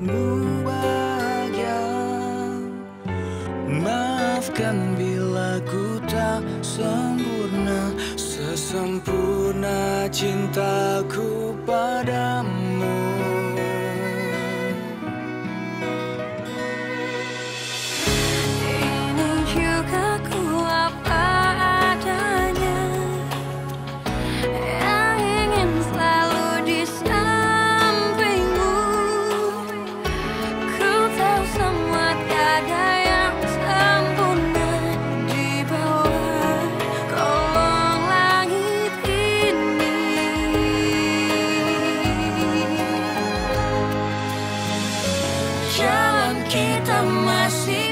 bahagia. Maafkan bila ku tak sempurna, sesempurna cintaku padamu. Ini juga ku apa adanya, yang ingin selalu di sampingmu. Ku tahu semua tiada yang sempurna di bawah kolong langit ini. Jalan kita masih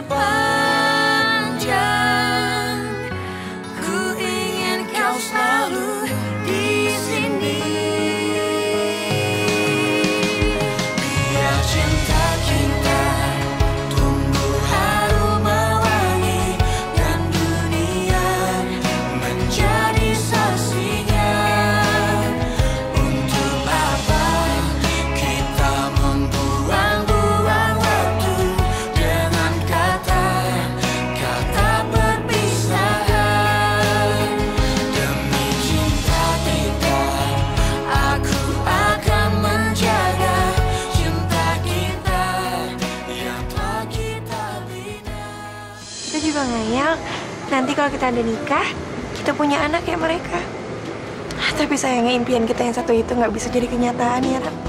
panjang, ku ingin kau selalu di sini. Biar cinta kita tumbuh harum mewangi, dan dunia menjadi saksinya. Untuk apa kita membuang-buang waktu dengan kata-kata perpisahan. Demi cinta kita, aku akan menjaga cinta kita yang telah kita bina. Kita juga ngayal nanti kalau kita ada nikah, kita punya anak kayak mereka. Tapi sayangnya impian kita yang satu itu nggak bisa jadi kenyataan ya, Ram.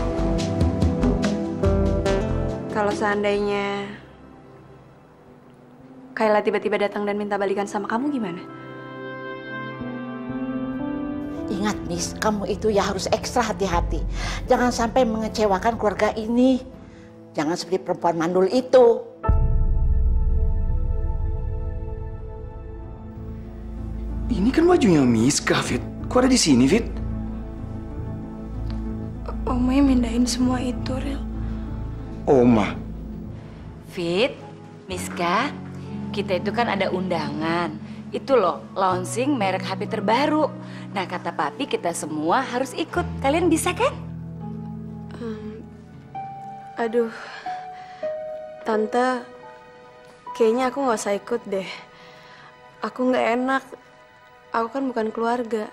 Kalau seandainya Kayla tiba-tiba datang dan minta balikan sama kamu gimana? Ingat, Miss, kamu itu ya harus ekstra hati-hati. Jangan sampai mengecewakan keluarga ini. Jangan seperti perempuan mandul itu. Ini kan bajunya Miska, Fit. Kok ada di sini, Fit? Oma yang mindahin semua itu, Ril. Oma. Fit, Miska, kita itu kan ada undangan. Itu loh, launching merek HP terbaru. Nah, kata papi kita semua harus ikut. Kalian bisa kan? Aduh, Tante, kayaknya aku nggak usah ikut deh. Aku nggak enak. Aku kan bukan keluarga.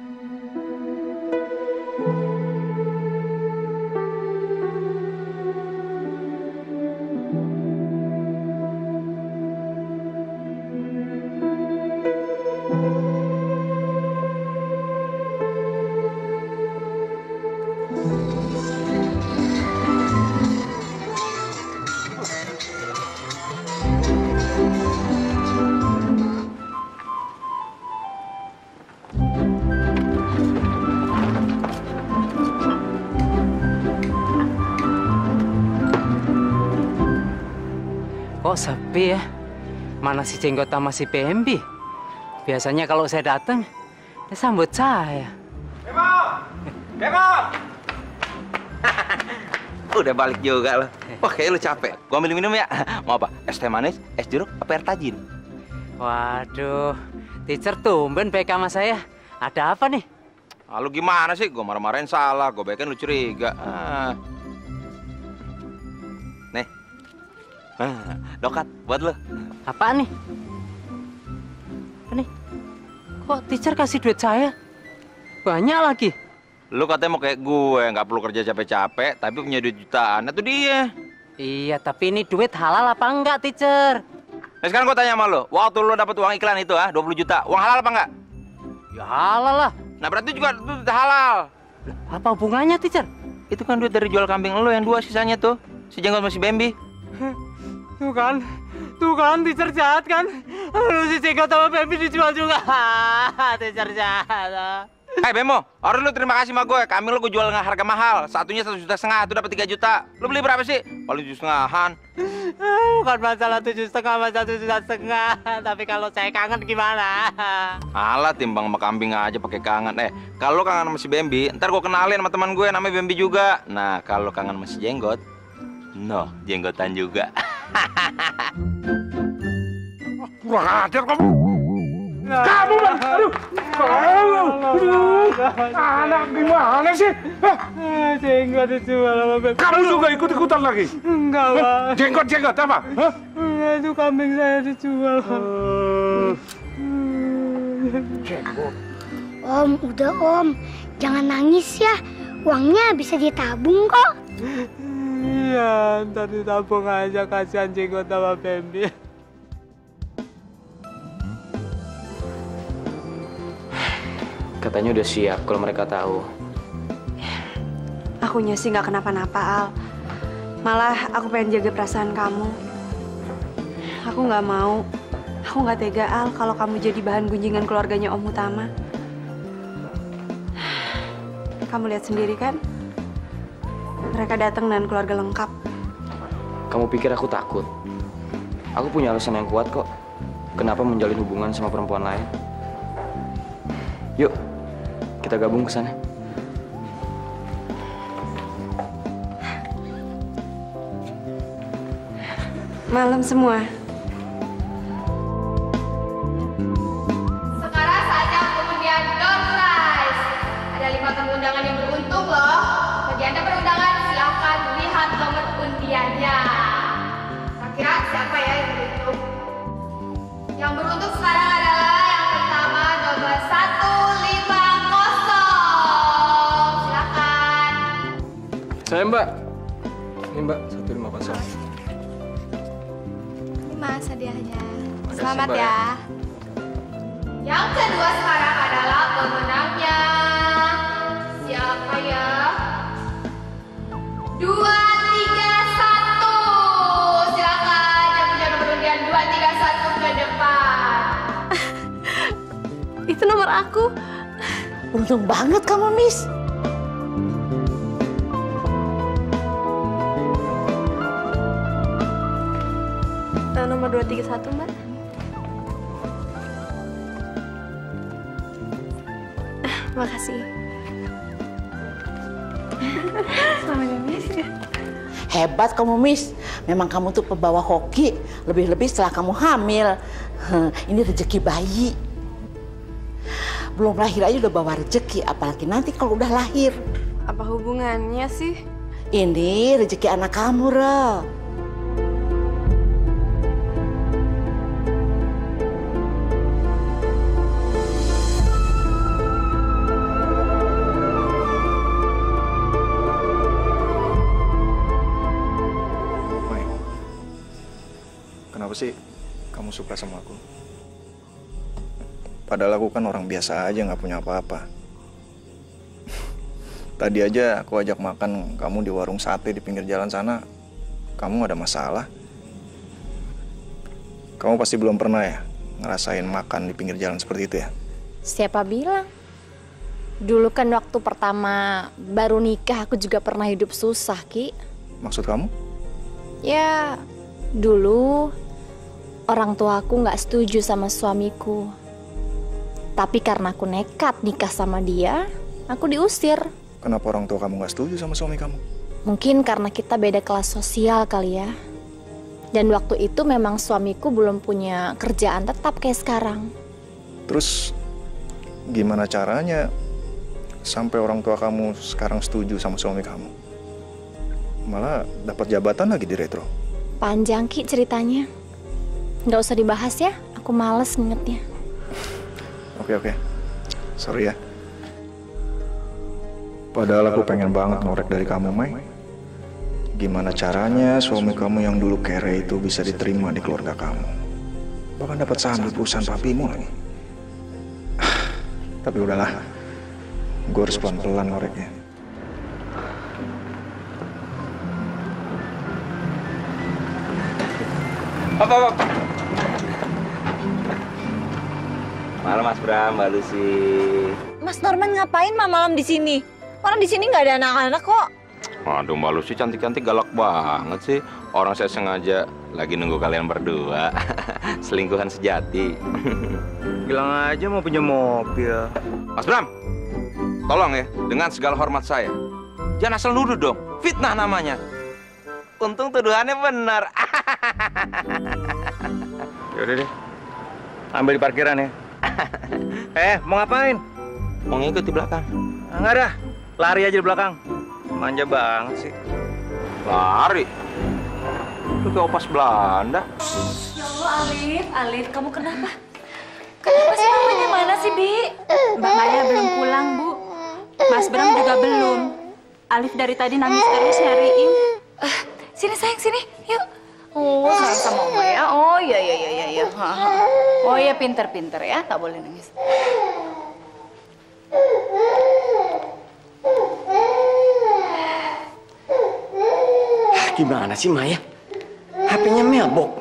Kok sepi ya? Mana si Jenggot sama si Pembi? Biasanya kalau saya datang, dia sambut saya. Bemo! Bemo! Udah balik juga lo. Wah, kayaknya lu capek. Gua ambil minum ya. Mau apa? Es teh manis, es jeruk, apa air tajin? Waduh, teacher tumben baik sama saya. Ada apa nih? Ah, lu gimana sih? Gua marah-marahin salah. Gua baikin lu curiga. Nih. Dokat buat lu. Apaan nih? Apa nih? Kok teacher kasih duit saya? Banyak lagi. Lu katanya mau kayak gue, nggak perlu kerja capek-capek, tapi punya duit jutaan. Itu dia. Iya, tapi ini duit halal apa enggak, teacher? Nah, sekarang gue tanya sama lu, waktu lu dapat uang iklan itu 20 juta, uang halal apa enggak? Ya halal lah. Nah, berarti juga itu halal. Apa hubungannya, teacher? Itu kan duit dari jual kambing lu yang 2 sisanya tuh. Si Jenggot sama si Bambi. Tuh kan, teacher jahat kan? Aduh, si Jenggot sama Bambi dijual juga. Teacher jahat. Hei Bemo, harus lu terima kasih sama gue. Kambing lu gue jual dengan harga mahal. Satunya 1,5 juta, itu dapat 3 juta. Lu beli berapa sih? Paling 7,5-an. Bukan masalah 7,5, masalah 7,5. Tapi kalau saya kangen gimana? Alah, timbang sama kambing aja pakai kangen. Kalau kangen sama si Bambi, ntar gue kenalin sama teman gue namanya Bambi juga. Nah, kalau kangen sama si Jenggot, no, jenggotan juga. Kurang ajar kamu. Kamu, Bang! Aduh! Aduh! Anak gimana sih? Jenggot dijual sama Beb. Kamu juga ikut-ikutan lagi? Enggak, Pak. Jenggot apa? Hah? Enggak, itu kambing saya dijual, Pak. Jenggot. Om, udah Om. Jangan nangis ya. Uangnya bisa ditabung kok. Iya, ntar ditabung aja, kasihan Jenggot sama Bambi. Katanya udah siap kalau mereka tahu. Akunya sih nggak kenapa-napa, Al. Malah aku pengen jaga perasaan kamu. Aku nggak mau. Aku nggak tega, Al, kalau kamu jadi bahan gunjingan keluarganya Om Utama. Kamu lihat sendiri kan? Mereka datang dengan keluarga lengkap. Kamu pikir aku takut? Aku punya alasan yang kuat kok. Kenapa menjalin hubungan sama perempuan lain? Yuk, kita gabung ke sana. Malam semua. Sekarang saatnya pengundian door prize. Ada 5 tamu undangan yang beruntung loh. Bagi Anda berundangan, silahkan lihat nomor undiannya. Kira-kira siapa ya yang beruntung? Yang beruntung sekarang adalah yang pertama nomor 150. Silakan. Saya Mbak. Ini Mbak, 150. Ini Mas hadiahnya. Makasih, Selamat Mbak. ya. Yang kedua sekarang adalah pemenangnya. Siapa ya? 231. Silakan yang punya nomor undian 231 ke depan. Itu nomor aku. Untung banget kamu, Miss. Nomor 231, Mbak. Makasih. Selamat ya, Miss. Hebat kamu, Miss. Memang kamu tuh pembawa hoki. Lebih-lebih setelah kamu hamil. Ini rezeki bayi. Belum lahir aja udah bawa rezeki. Apalagi nanti kalau udah lahir. Apa hubungannya sih? Ini rezeki anak kamu, Rel. Kenapa sih kamu suka sama aku? Padahal aku kan orang biasa aja, nggak punya apa-apa. Tadi aja aku ajak makan kamu di warung sate di pinggir jalan sana. Kamu ada masalah? Kamu pasti belum pernah ya ngerasain makan di pinggir jalan seperti itu ya? Siapa bilang? Dulu kan waktu pertama baru nikah aku juga pernah hidup susah, Ki. Maksud kamu? Ya, dulu orang tua aku nggak setuju sama suamiku. Tapi karena aku nekat nikah sama dia, aku diusir. Kenapa orang tua kamu nggak setuju sama suami kamu? Mungkin karena kita beda kelas sosial kali ya. Dan waktu itu memang suamiku belum punya kerjaan tetap kayak sekarang. Terus gimana caranya sampai orang tua kamu sekarang setuju sama suami kamu? Malah dapat jabatan lagi di Retro. Panjang, Ki, ceritanya. Nggak usah dibahas ya, aku males ngingetnya. Oke. Sorry ya. Padahal aku pengen banget ngorek dari kamu, Mai. Gimana caranya suami kamu yang dulu kere itu bisa diterima di keluarga kamu? Bahkan dapat saham di perusahaan papimu lagi. Tapi udahlah, gue harus pelan-pelan ngoreknya. Hop. Malam Mas Bram, Mbak Lucy. Mas Norman ngapain malam di sini? Orang di sini nggak ada anak-anak kok. Aduh, Mbak Lucy cantik-cantik galak banget sih. Orang saya sengaja lagi nunggu kalian berdua. Selingkuhan sejati. Bilang aja mau punya mobil. Mas Bram, tolong ya, dengan segala hormat saya. Jangan asal nuduh dong, fitnah namanya. Untung tuduhannya benar. Yaudah deh, ambil di parkiran ya. Mau ngapain? Mau ngikut di belakang. Enggak dah, lari aja di belakang. Manja banget sih. Lari? Lu kayak opas Belanda. Ya Allah, Alif, kamu kenapa? Kenapa sih mamanya mana sih, Bi? Mbak Maya belum pulang, Bu. Mas Bram juga belum. Alif dari tadi nangis terus nyariin. Sini sayang, sini, yuk. Oh, sayang sama Oma ya. Oh, iya. Oh iya, pinter-pinter ya, nggak boleh nangis. Gimana sih Maya? HP-nya melbok.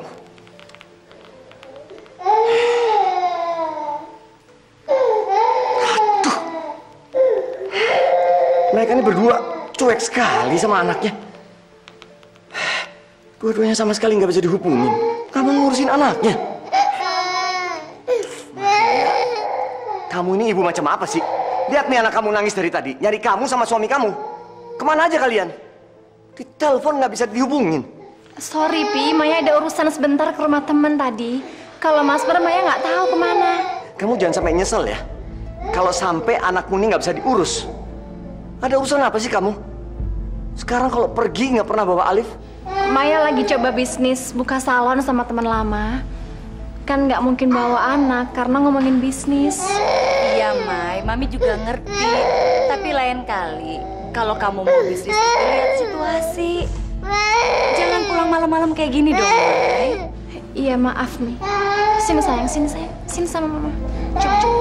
Aduh. Mereka ini berdua cuek sekali sama anaknya. Dua-duanya sama sekali nggak bisa dihubungin. Kamu ngurusin anaknya. Maya, kamu ini ibu macam apa sih? Lihat nih anak kamu nangis dari tadi. Nyari kamu sama suami kamu. Kemana aja kalian? Di telepon nggak bisa dihubungin. Sorry, Pi. Maya ada urusan sebentar ke rumah temen tadi. Kalau Mas Bram, Maya nggak tahu kemana. Kamu jangan sampai nyesel ya. Kalau sampai anakmu ini nggak bisa diurus. Ada urusan apa sih kamu? Sekarang kalau pergi nggak pernah bawa Alif. Maya lagi coba bisnis, buka salon sama teman lama. Kan nggak mungkin bawa anak karena ngomongin bisnis. Iya, Mai. Mami juga ngerti. Tapi lain kali, kalau kamu mau bisnis, lihat situasi. Jangan pulang malam-malam kayak gini dong, Mai. Iya, maaf nih. Sini sayang, sini sayang. Sini sama mama. Coba.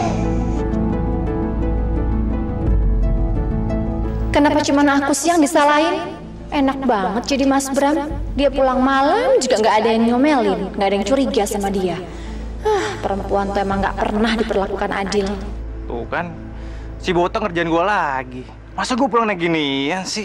Kenapa cuma aku sih yang disalahin? Enak banget jadi Mas Bram. Dia pulang malam juga nggak ada yang ngomelin, nggak ada yang curiga sama dia. Perempuan tuh emang nggak pernah diperlakukan adil. Tuh kan, si Botong ngerjain gue lagi. Masa gue pulang naik ginian sih?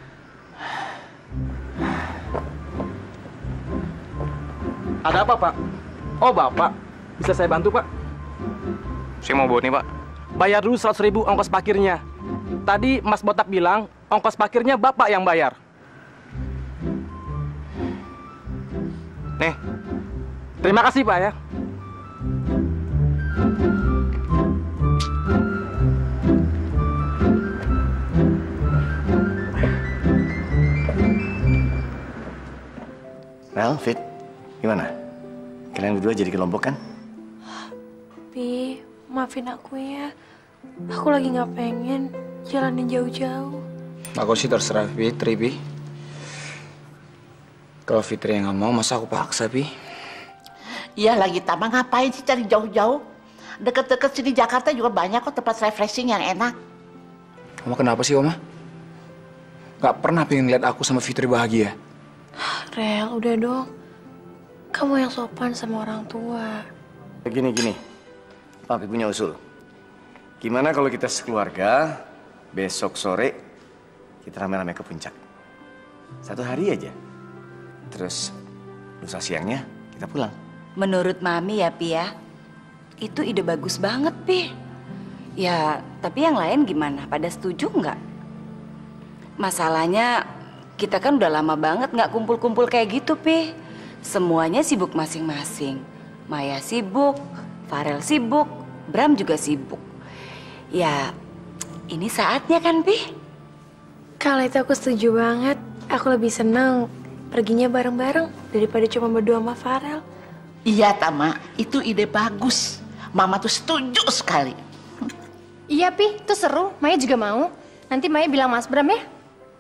Ada apa, Pak? Oh, Bapak. Bisa saya bantu, Pak? Saya mau bawa nih, Pak. Bayar dulu 100.000 ongkos parkirnya. Tadi Mas Botak bilang ongkos parkirnya Bapak yang bayar. Nih. Terima kasih, Pak ya. Rel, Fit, gimana? Kalian berdua jadi kelompok kan? Pi, maafin aku ya. Aku lagi nggak pengen jalanin jauh-jauh. Aku sih terserah Fitri, Pi. Kalau Fitri yang nggak mau, masa aku paksa, Pi? Iya lagi Tama, ngapain sih cari jauh-jauh? Deket-deket sini Jakarta juga banyak kok tempat refreshing yang enak. Oma kenapa sih, Oma? Gak pernah pengen lihat aku sama Fitri bahagia. Rel, udah dong. Kamu yang sopan sama orang tua. Gini. Papi punya usul. Gimana kalau kita sekeluarga, besok sore, kita rame-rame ke puncak. 1 hari aja. Terus, lusa siangnya, kita pulang. Menurut Mami ya, Pi ya, itu ide bagus banget, Pi. Ya, tapi yang lain gimana? Pada setuju nggak? Masalahnya, kita kan udah lama banget nggak kumpul-kumpul kayak gitu, Pi. Semuanya sibuk masing-masing. Maya sibuk, Farel sibuk, Bram juga sibuk. Ya, ini saatnya kan, Pi? Kalau itu aku setuju banget. Aku lebih seneng perginya bareng-bareng daripada cuma berdua sama Farel. Iya Tama, itu ide bagus. Mama tuh setuju sekali. Iya, Pi, itu seru. Maya juga mau. Nanti Maya bilang Mas Bram ya.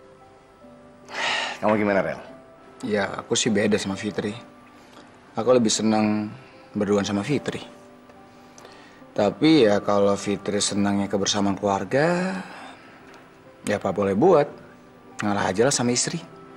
Kamu gimana, Rel? Ya, aku sih beda sama Fitri. Aku lebih senang berduaan sama Fitri. Tapi ya kalau Fitri senangnya kebersamaan keluarga, ya apa boleh buat. Ngalah aja lah sama istri.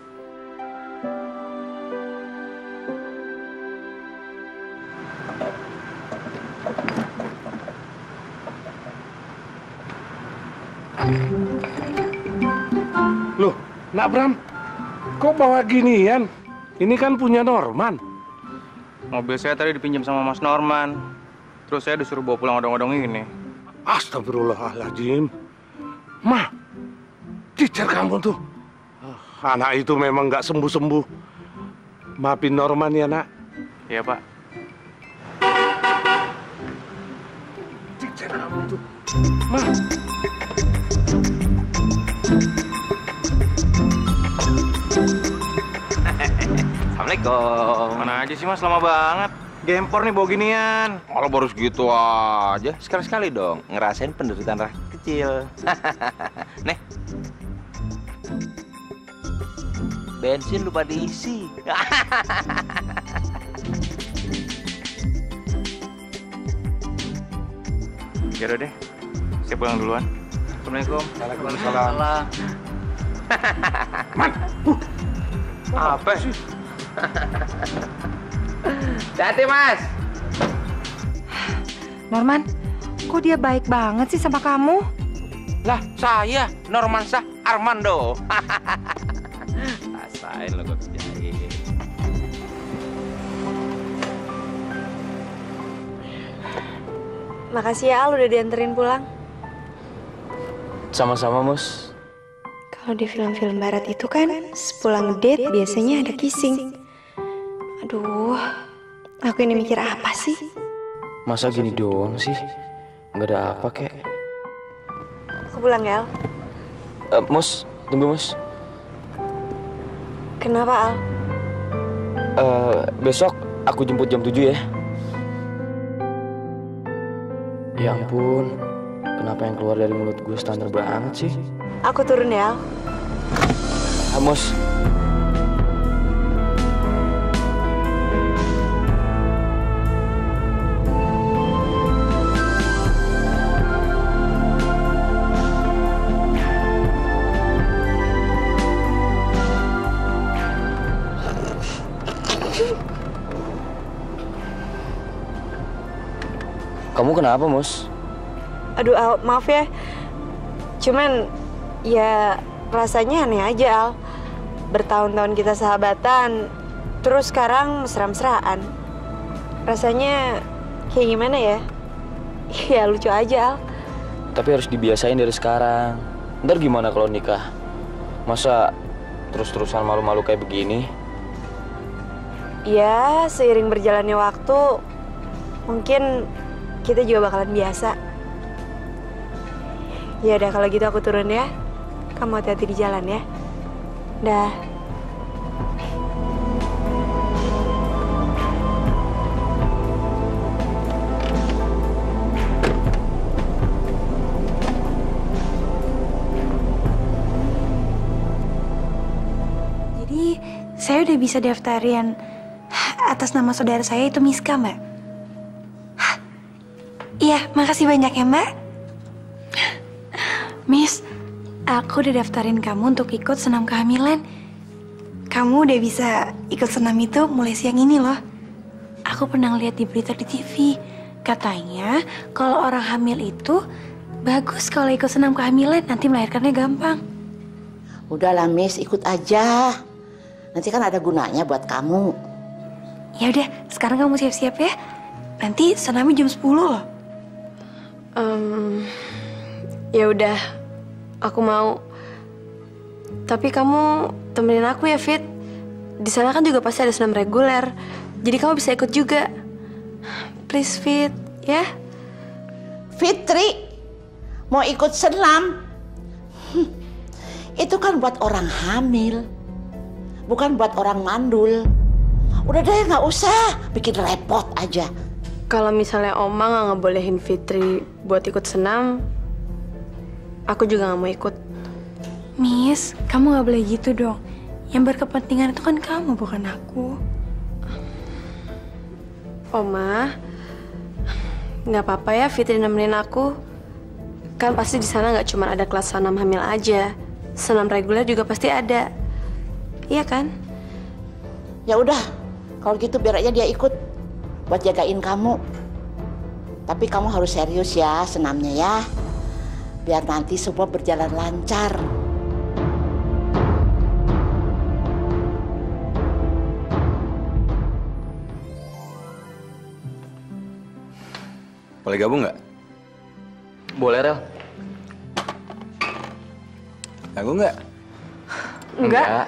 Loh, Nak Bram, kok bawa ginian? Ini kan punya Norman. Mobil saya tadi dipinjam sama Mas Norman. Terus saya disuruh bawa pulang odong-odong ini. Astagfirullahaladzim. Ma, cicer kamu tuh. Anak itu memang nggak sembuh-sembuh. Maafin Norman ya, Nak. Iya, Pak. Assalamualaikum. Mana aja sih Mas, lama banget. Gempor nih bawa ginian. Kalau baru segitu aja, sekali-sekali dong ngerasain penderitaan rakyat kecil. Nih. Bensin lupa diisi. Yaudah deh, saya pulang duluan. Assalamualaikum. Waalaikumsalam. Apa sih? Hati Mas. Norman, kok dia baik banget sih sama kamu? Lah, saya Norman Syah Armando. Rasain lo gue kerjain. Makasih ya Al udah dianterin pulang. Sama-sama, Mus. Kalau di film-film barat itu kan sepulang date biasanya ada kissing. Aduh, aku ini mikir apa sih? Masa gini doang sih? Nggak ada apa, kek. Aku pulang ya Al. Mus, tunggu, Mus. Kenapa Al? Besok aku jemput jam 7 ya. Ya ampun, kenapa yang keluar dari mulut gue standar banget sih? Aku turun ya Al. Mus. Kamu kenapa, Mus? Aduh Al, maaf ya. Cuman ya rasanya aneh aja Al. Bertahun-tahun kita sahabatan, terus sekarang mesra-mesraan. Rasanya kayak gimana ya? Ya lucu aja Al. Tapi harus dibiasain dari sekarang. Ntar gimana kalau nikah? Masa terus-terusan malu-malu kayak begini? Ya seiring berjalannya waktu, mungkin kita juga bakalan biasa. Ya udah kalau gitu aku turun ya. Kamu hati-hati di jalan ya. Dah. Jadi saya udah bisa daftarin atas nama saudara saya itu Miska, Mbak. Iya, makasih banyak ya, Mbak. Miss, aku udah daftarin kamu untuk ikut senam kehamilan. Kamu udah bisa ikut senam itu mulai siang ini loh. Aku pernah lihat di berita di TV. Katanya kalau orang hamil itu bagus kalau ikut senam kehamilan, nanti melahirkannya gampang. Udahlah, Miss, ikut aja. Nanti kan ada gunanya buat kamu. Ya udah, sekarang kamu siap-siap ya. Nanti senamnya jam 10 loh. Ya udah, aku mau. Tapi kamu temenin aku ya, Fit. Di sana kan juga pasti ada senam reguler. Jadi kamu bisa ikut juga. Please, Fit, ya? Fitri, mau ikut senam? Itu kan buat orang hamil, bukan buat orang mandul. Udah deh, nggak usah bikin repot aja. Kalau misalnya Oma nggak ngebolehin Fitri buat ikut senam, aku juga nggak mau ikut. Miss, kamu nggak boleh gitu dong. Yang berkepentingan itu kan kamu, bukan aku. Oma, nggak apa-apa ya Fitri nemenin aku. Kan pasti di sana nggak cuma ada kelas senam hamil aja, senam reguler juga pasti ada. Iya kan? Ya udah, kalau gitu biar aja dia ikut buat jagain kamu. Tapi kamu harus serius ya senamnya ya. Biar nanti semua berjalan lancar. Boleh gabung nggak? Boleh, Rel. Gabung nggak? Enggak.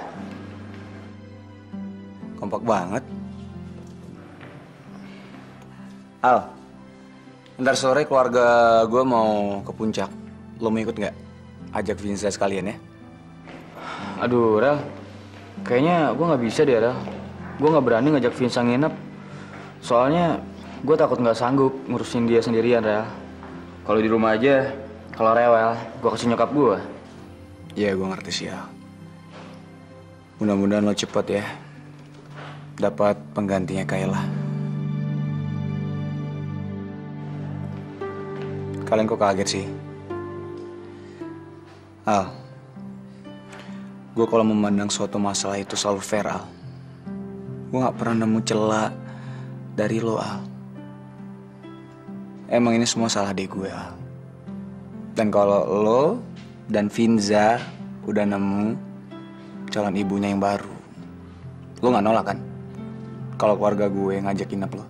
Kompak banget. Al, Ntar sore keluarga gue mau ke puncak. Lo mau ikut nggak? Ajak Vinza sekalian ya. Aduh, Rel. Kayaknya gue nggak bisa deh, Rel. Gue nggak berani ngajak Vinza nginep. Soalnya gue takut nggak sanggup ngurusin dia sendirian, Rel. Kalau di rumah aja, kalau rewel, gue kasih nyokap gue. Iya, gue ngerti sih ya. Mudah-mudahan lo cepet ya dapat penggantinya Kayla. Kalian kok kaget sih? Al, gue kalau memandang suatu masalah itu selalu fair, Al. Gue gak pernah nemu celah dari lo, Al. Emang ini semua salah adik gue, Al. Dan kalau lo dan Vinza udah nemu calon ibunya yang baru, lo gak nolak kan? Kalau keluarga gue ngajak nginep lo.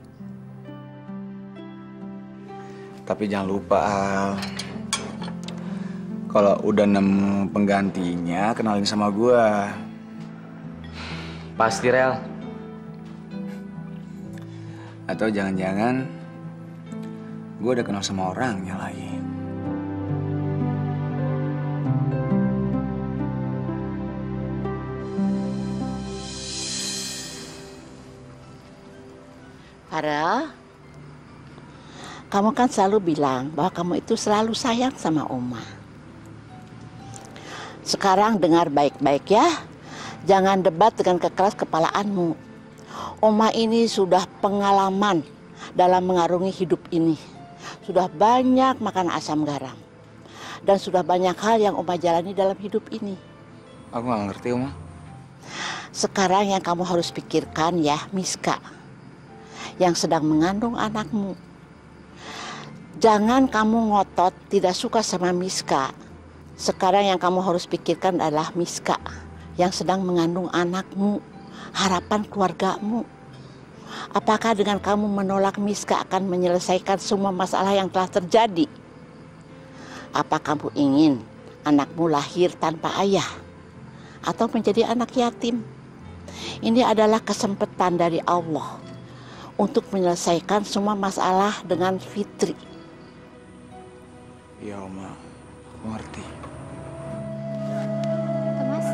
Tapi jangan lupa, Al. Kalau udah nemu penggantinya, kenalin sama gue. Pasti, Rel. Atau jangan-jangan gue udah kenal sama orangnya lagi. Farel, kamu kan selalu bilang bahwa kamu itu selalu sayang sama Oma. Sekarang dengar baik-baik ya. Jangan debat dengan kekeras kepalaanmu. Oma ini sudah pengalaman dalam mengarungi hidup ini. Sudah banyak makan asam garam. Dan sudah banyak hal yang Oma jalani dalam hidup ini. Aku gak ngerti, Oma. Sekarang yang kamu harus pikirkan ya, Miska, yang sedang mengandung anakmu. Jangan kamu ngotot tidak suka sama Miska. Sekarang yang kamu harus pikirkan adalah Miska yang sedang mengandung anakmu, harapan keluargamu. Apakah dengan kamu menolak Miska akan menyelesaikan semua masalah yang telah terjadi? Apa kamu ingin anakmu lahir tanpa ayah atau menjadi anak yatim? Ini adalah kesempatan dari Allah untuk menyelesaikan semua masalah dengan Fitri. Iya, Oma. Aku ngerti. Mas.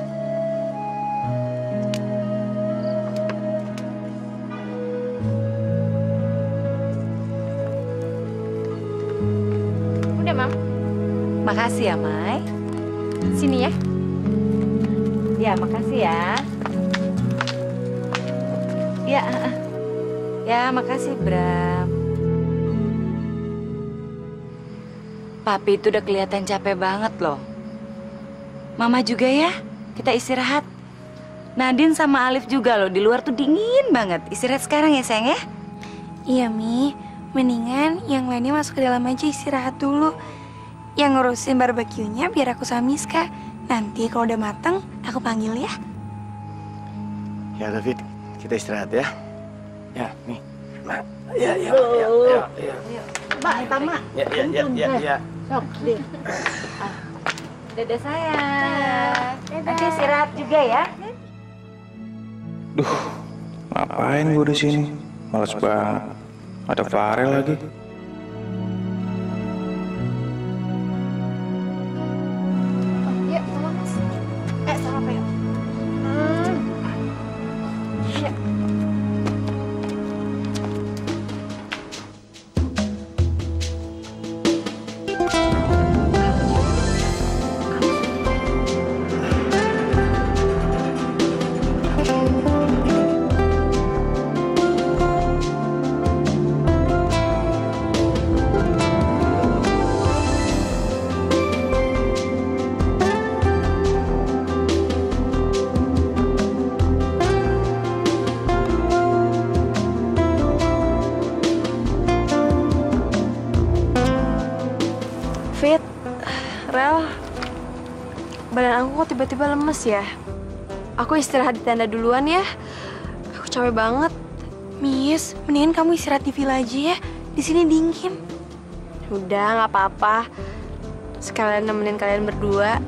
Udah, Mam. Makasih ya, Mai. Sini ya. Ya, makasih ya. Ya, ya, makasih, Bram. Papi itu udah kelihatan capek banget loh. Mama juga ya, kita istirahat. Nadine sama Alif juga loh, di luar tuh dingin banget. Istirahat sekarang ya, sayang ya? Iya, Mi. Mendingan yang lainnya masuk ke dalam aja istirahat dulu. Yang ngurusin barbeque-nya biar aku sama Miska. Nanti kalau udah mateng, aku panggil ya. Ya, David, kita istirahat ya. Ya, nih. Nah, ya. Mbak, Tama. Ya. Sok, deh. Dadah sayang. Nanti istirahat juga ya. Duh, ngapain gue di sini? Males banget. Ada Farel lagi. Yuk, sama Mas. Sama apa yuk? Yuk. Fit, Rel, badan aku kok tiba-tiba lemes ya? Aku istirahat di tenda duluan ya. Aku capek banget. Miss, mendingan kamu istirahat di villa aja ya. Di sini dingin. Udah, nggak apa-apa. Sekalian nemenin kalian berdua.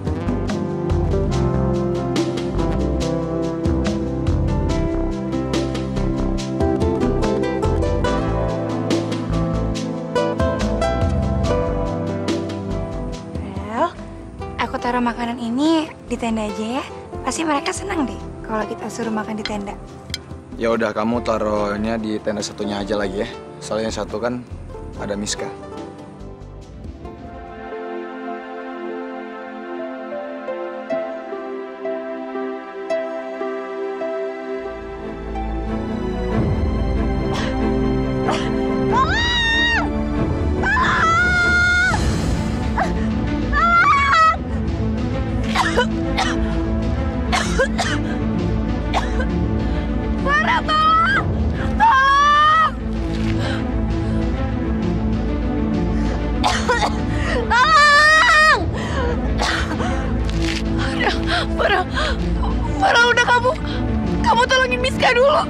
taruh makanan ini di tenda aja ya. Pasti mereka senang deh kalau kita suruh makan di tenda. Ya udah, kamu taruhnya di tenda satunya aja lagi ya. Soalnya yang satu kan ada Miska. Farah, udah kamu tolongin Miska dulu.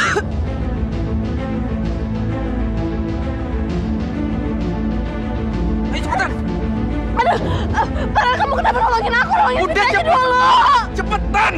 Ayo cepetan. Aduh, Farah, kamu kenapa nolongin aku? Nolongin Miska aja dulu. Cepetan.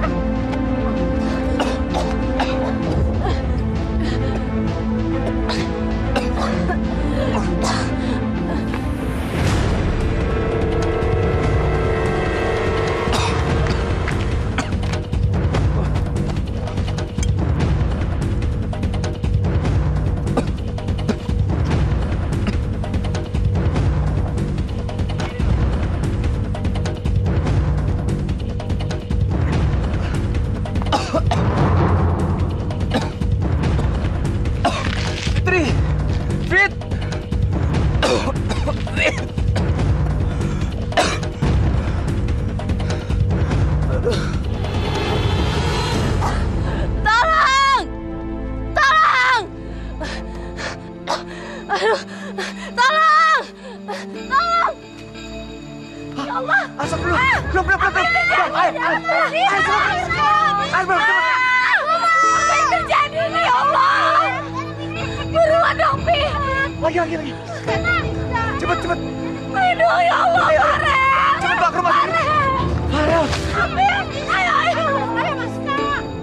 Lagi. Cepet. Aduh, ya Allah, Farel. Cepet Pak, ke rumah sakit. Farel. Ayo, Miska.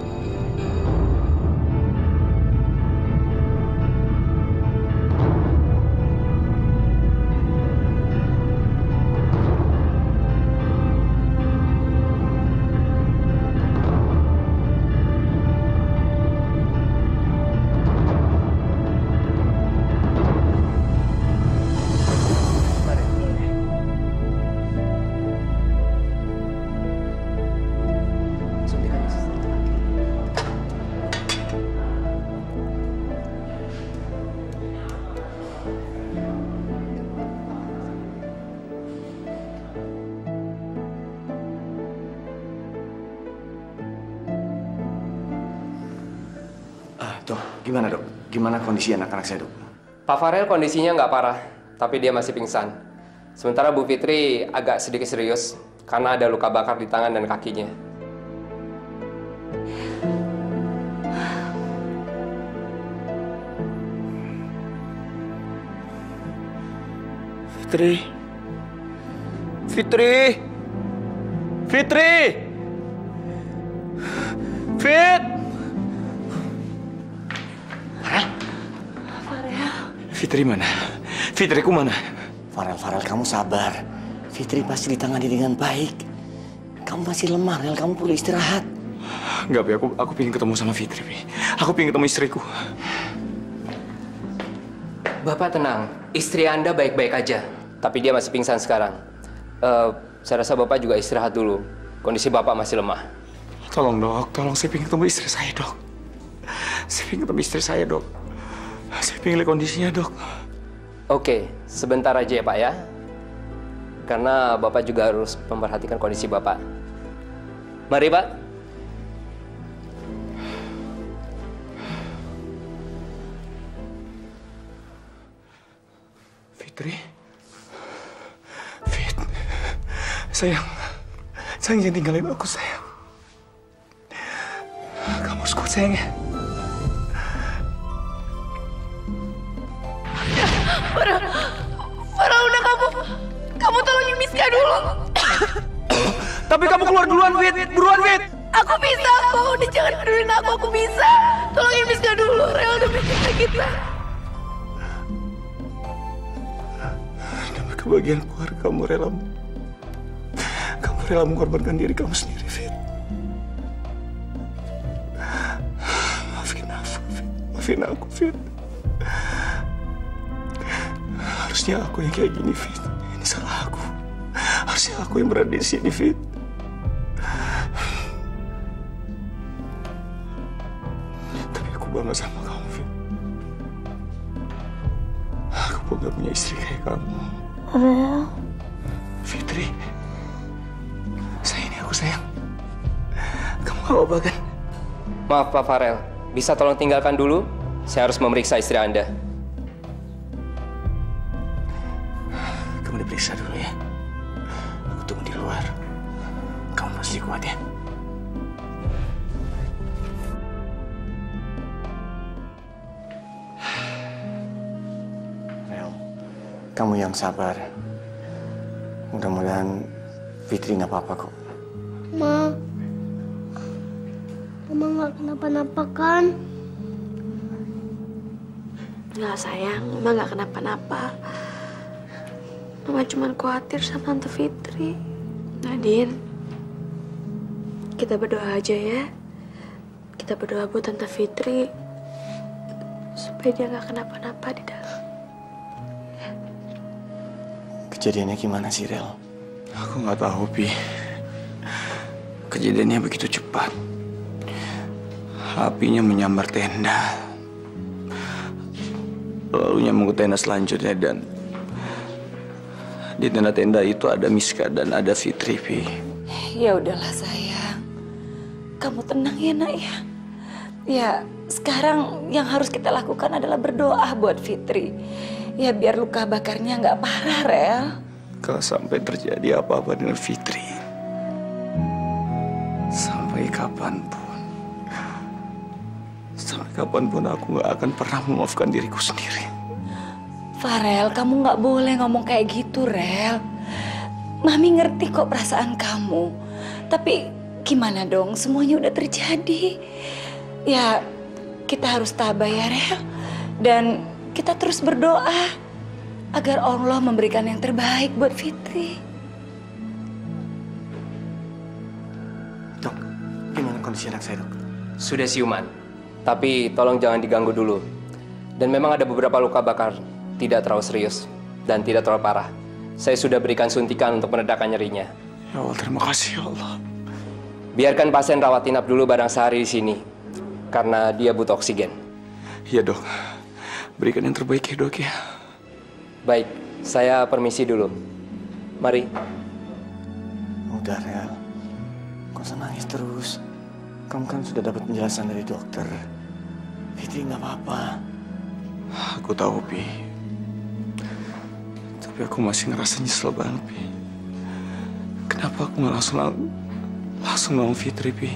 Gimana dok? Gimana kondisi anak-anak saya dok? Pak Farel kondisinya nggak parah, tapi dia masih pingsan. Sementara Bu Fitri agak sedikit serius karena ada luka bakar di tangan dan kakinya. Fitri! Fitri mana? Fitriku mana? Farel, kamu sabar. Fitri pasti ditangani dengan baik. Kamu masih lemah, Rel. Kamu perlu istirahat. Enggak, Pi. Aku pengen ketemu sama Fitri, Pi. Aku pengen ketemu istriku. Bapak tenang, istri Anda baik-baik aja. Tapi dia masih pingsan sekarang. Saya rasa Bapak juga istirahat dulu. Kondisi Bapak masih lemah. Tolong dok, saya pengen ketemu istri saya dok. Saya pengen lihat kondisinya dok. Oke, sebentar aja ya Pak ya. Karena Bapak juga harus memperhatikan kondisi Bapak. Mari Pak. Fitri? Sayang, jangan tinggalin aku sayang. Kamu harus kuat sayang ya. Farah, udah kamu tolongin Miska dulu. Tapi kamu keluar duluan, Fit. Buruan, Fit. Aku bisa kok, udah jangan pedulin aku bisa. Tolongin Miska dulu, Rel demi kita. Demi kebahagiaan keluarga kamu, Rel. Kamu rela mengorbankan diri kamu sendiri, Fit. Maafin aku, Fit. Harusnya aku yang kayak gini, Fit. Ini salah aku. Harusnya aku yang berada di sini, Fit. Tapi aku bangga sama kamu, Fit. Aku bangga punya istri kayak kamu. Rel. Fitri. Sayang, aku sayang. Kamu gak apa-apa kan? Maaf Pak Farel, bisa tolong tinggalkan dulu? Saya harus memeriksa istri Anda. Kamu diperiksa dulu ya. Aku tunggu di luar. Kamu pasti kuat ya. Rel, kamu yang sabar. Mudah-mudahan Fitri nggak apa-apa kok. Mama nggak kenapa-napa kan? Nggak sayang, Mama nggak kenapa-napa. Mama cuma khawatir sama Tante Fitri. Nadine, kita berdoa aja ya. Kita berdoa buat Tante Fitri supaya dia nggak kenapa-napa di dalam. Kejadiannya gimana sih, Rel? Aku nggak tahu, Pi. Kejadiannya begitu cepat. Apinya menyambar tenda. Lalu nyambung ke tenda selanjutnya dan di tenda-tenda itu ada Miska dan ada Fitri, Pi. Ya udahlah sayang. Kamu tenang ya nak ya. Ya sekarang yang harus kita lakukan adalah berdoa buat Fitri. Ya biar luka bakarnya nggak parah, Rel. Kalau sampai terjadi apa-apa dengan Fitri, sampai kapanpun aku nggak akan pernah memaafkan diriku sendiri. Farel, kamu nggak boleh ngomong kayak gitu, Rel. Mami ngerti kok perasaan kamu. Tapi gimana dong, semuanya udah terjadi. Ya kita harus tabah ya, Rel. Dan kita terus berdoa agar Allah memberikan yang terbaik buat Fitri. Dok, gimana kondisi anak saya, Dok? Sudah siuman, tapi tolong jangan diganggu dulu. Dan memang ada beberapa luka bakar, tidak terlalu serius dan tidak terlalu parah. Saya sudah berikan suntikan untuk meredakan nyerinya. Ya Allah, terima kasih ya Allah. Biarkan pasien rawat inap dulu barang sehari di sini, karena dia butuh oksigen. Iya dok, berikan yang terbaik ya dok ya. Baik, saya permisi dulu. Mari. Udah, Rel. Kok usah nangis terus. Kamu kan sudah dapat penjelasan dari dokter. Fitri nggak apa-apa. Aku tahu, Pi. Tapi aku masih ngerasa nyesel banget, Pi. Kenapa aku nggak langsung nolong Fitri, Pi?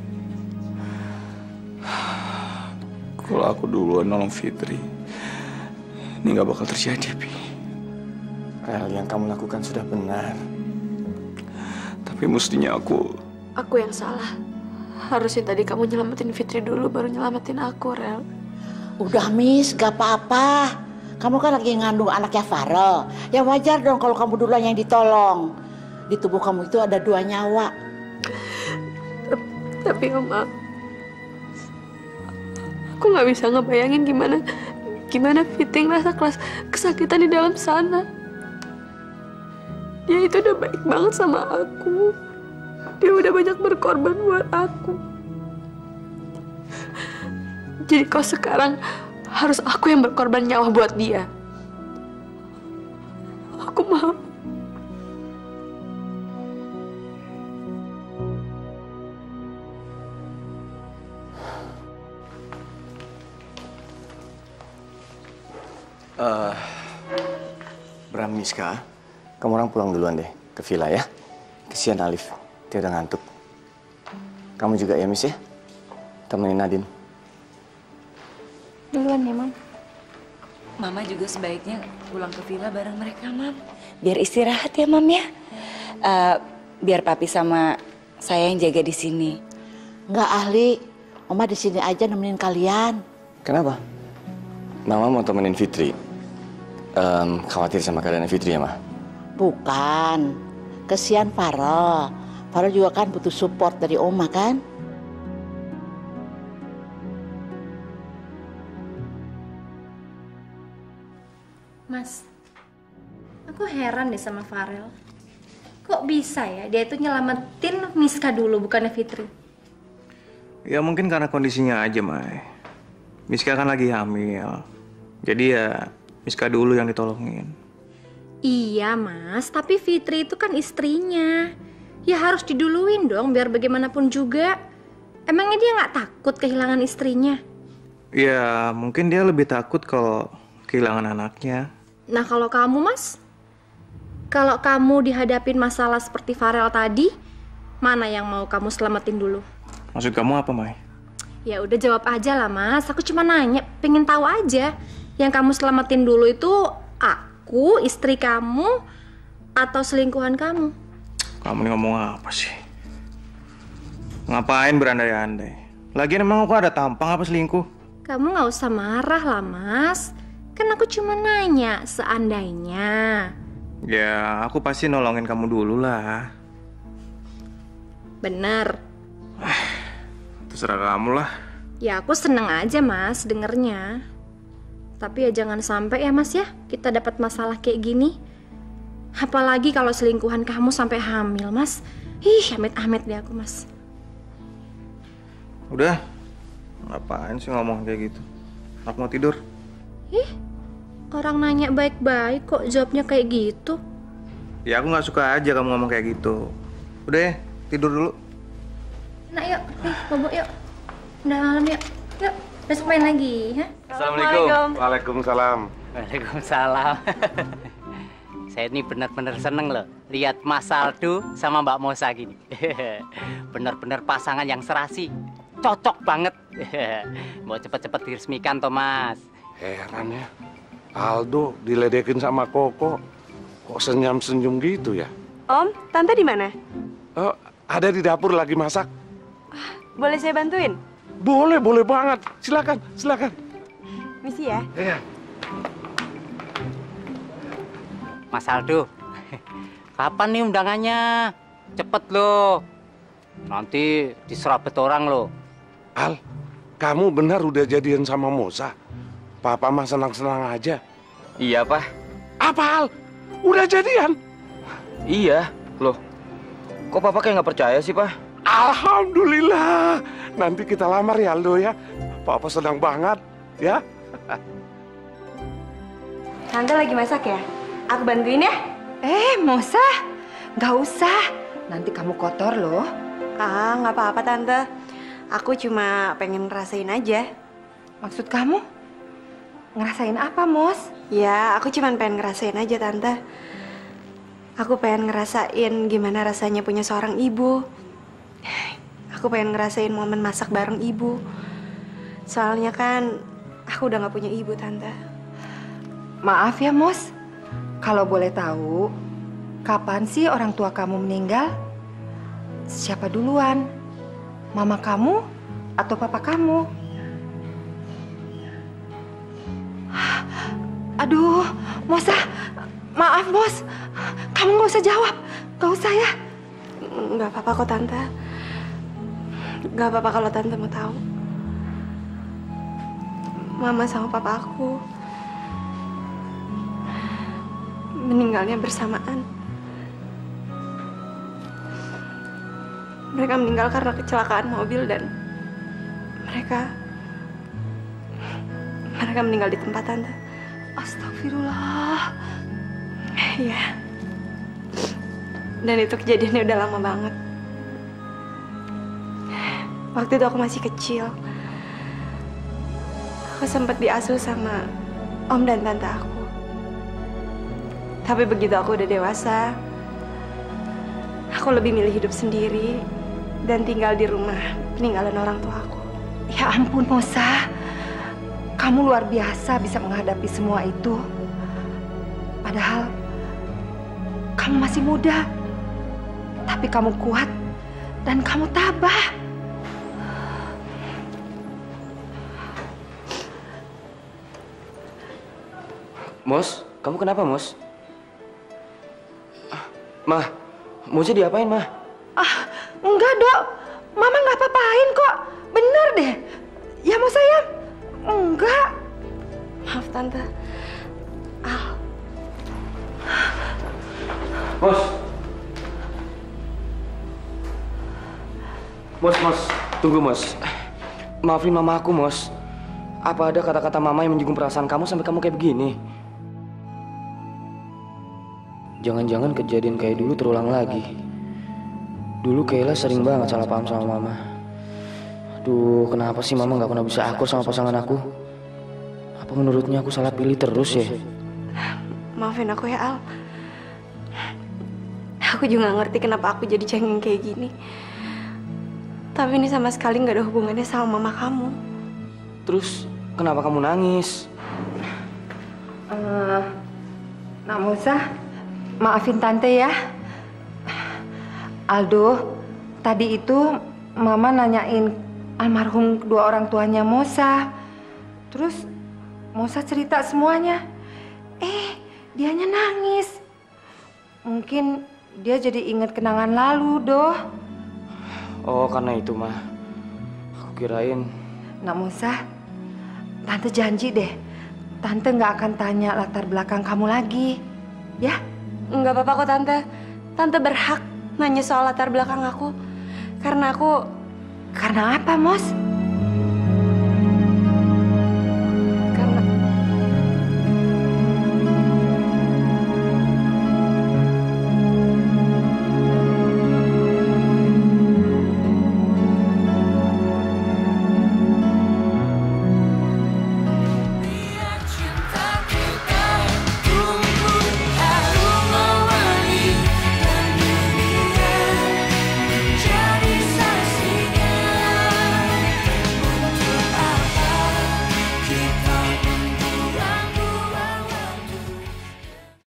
Kalau aku duluan nolong Fitri, ini nggak bakal terjadi, Pi. Rel, yang kamu lakukan sudah benar. Tapi mestinya aku yang salah. Harusnya tadi kamu nyelamatin Fitri dulu, baru nyelamatin aku, Rel. Udah, Miss, gak apa-apa. Kamu kan lagi ngandung anaknya Farel. Ya wajar dong kalau kamu duluan yang ditolong. Di tubuh kamu itu ada 2 nyawa. Tapi Oma, aku nggak bisa ngebayangin gimana Fitri ngerasa kesakitan di dalam sana. Dia itu udah baik banget sama aku. Dia udah banyak berkorban buat aku. Jadi kok sekarang harus aku yang berkorban nyawa buat dia? Aku mau. Bram, Miska, kamu orang pulang duluan deh ke villa ya. Kesian Alif, dia udah ngantuk. Kamu juga ya, Miss ya? Temenin Nadine. Duluan ya, Mam. Mama juga sebaiknya pulang ke villa bareng mereka, Mam. Biar istirahat ya, Mam ya. Biar Papi sama saya yang jaga di sini. Nggak, Ahli. Oma di sini aja nemenin kalian. Kenapa? Mama mau temenin Fitri. Khawatir sama keadaan Fitri ya, Ma? Bukan. Kesian Farel. Farel juga kan butuh support dari Oma kan? Mas, aku heran deh sama Farel. Kok bisa ya dia itu nyelamatin Miska dulu bukannya Fitri? Ya mungkin karena kondisinya aja, Mai. Miska kan lagi hamil. Jadi ya Miska dulu yang ditolongin. Iya mas, tapi Fitri itu kan istrinya. Ya harus diduluin dong biar bagaimanapun juga. Emangnya dia nggak takut kehilangan istrinya? Ya mungkin dia lebih takut kalau kehilangan anaknya. Nah kalau kamu mas? Kalau kamu dihadapin masalah seperti Farel tadi, mana yang mau kamu selamatin dulu? Maksud kamu apa, Mai? Ya udah jawab aja lah mas, aku cuma nanya, pengen tahu aja. Yang kamu selamatin dulu itu aku, istri kamu, atau selingkuhan kamu? Kamu ini ngomong apa sih? Ngapain berandai-andai? Lagian emang aku ada tampang apa selingkuh? Kamu nggak usah marah lah mas, kan aku cuma nanya seandainya. Ya aku pasti nolongin kamu dulu lah. Bener. Terserah kamu lah. Ya aku seneng aja mas dengernya. Tapi ya jangan sampai ya mas ya kita dapat masalah kayak gini. Apalagi kalau selingkuhan kamu sampai hamil mas. Ih amit-amit deh aku mas. Udah, ngapain sih ngomong kayak gitu? Aku mau tidur. Ih, orang nanya baik-baik kok jawabnya kayak gitu. Ya aku nggak suka aja kamu ngomong kayak gitu. Udah ya, tidur dulu. Nah yuk, bobo yuk. Udah malam yuk. Yuk, besok main lagi ya. Assalamualaikum. Waalaikumsalam. Waalaikumsalam. Saya ini benar-benar seneng loh lihat Mas Aldo sama Mbak Mosa gini. Benar-benar pasangan yang serasi. Cocok banget. Mau cepet-cepet diresmikan toh Mas. Heran ya. Aldo diledekin sama Koko. Kok senyum-senyum gitu ya? Om, Tante di mana? Oh, ada di dapur lagi masak. Boleh saya bantuin? Boleh banget. Silakan. Misi ya? Iya. Mas Aldo, kapan nih undangannya? Cepet loh. Nanti diserabet orang loh. Al, kamu benar udah jadian sama Mosa? Papa mah senang-senang aja. Iya, Pak. Apa, Al? Udah jadian? Iya. Loh, kok Papa kayak nggak percaya sih, Pak? Alhamdulillah. Nanti kita lamar ya, Aldo ya. Papa senang banget, ya. Tante lagi masak ya? Aku bantuin ya? Mosa, nggak usah. Nanti kamu kotor loh. Ah, nggak apa-apa Tante. Aku cuma pengen ngerasain aja. Maksud kamu? Ngerasain apa, Mos? Ya, aku cuma pengen ngerasain aja Tante. Aku pengen ngerasain gimana rasanya punya seorang ibu. Aku pengen ngerasain momen masak bareng ibu. Soalnya kan aku udah nggak punya ibu Tante. Maaf ya, Mos. Kalau boleh tahu, kapan sih orang tua kamu meninggal? Siapa duluan? Mama kamu atau papa kamu? Aduh, Mosa, maaf Mos. Kamu nggak usah jawab, nggak usah ya. Nggak apa-apa kok Tante. Nggak apa-apa kalau Tante mau tahu. Mama sama papa aku meninggalnya bersamaan. Mereka meninggal karena kecelakaan mobil dan mereka meninggal di tempat Tante. Astagfirullah. Iya. Dan itu kejadiannya udah lama banget. Waktu itu aku masih kecil. Aku sempat diasuh sama om dan tante aku. Tapi begitu aku udah dewasa, aku lebih milih hidup sendiri dan tinggal di rumah peninggalan orang tua aku. Ya ampun, Mosa. Kamu luar biasa bisa menghadapi semua itu. Padahal kamu masih muda. Tapi kamu kuat dan kamu tabah. Mos, kamu kenapa, Mos? Mah, Mosnya diapain, Mah? Enggak, Dok. Mama nggak apa-apain kok. Bener deh. Ya mau sayang? Enggak. Maaf Tante. Al. Mos. Mos. Tunggu, Mos. Maafin mama aku, Mos. Apa ada kata-kata mama yang menyinggung perasaan kamu sampai kamu kayak begini? Jangan-jangan kejadian kayak dulu terulang lagi. Dulu Kayla sering banget salah paham sama mama. Aduh, kenapa sih mama nggak pernah bisa akur sama pasangan aku? Apa menurutnya aku salah pilih terus ya? Maafin aku ya, Al. Aku juga nggak ngerti kenapa aku jadi cengeng kayak gini. Tapi ini sama sekali nggak ada hubungannya sama mama kamu. Terus, kenapa kamu nangis? Nak Musa, maafin Tante ya. Aldo, tadi itu Mama nanyain almarhum kedua orang tuanya Mosa. Terus Mosa cerita semuanya. Dianya nangis. Mungkin dia jadi ingat kenangan lalu, Doh. Oh, karena itu, mah. Aku kirain. Nak Musa, Tante janji deh, Tante nggak akan tanya latar belakang kamu lagi, ya? Nggak apa-apa kok, Tante. Tante berhak nanya soal latar belakang aku. Karena apa, Mos?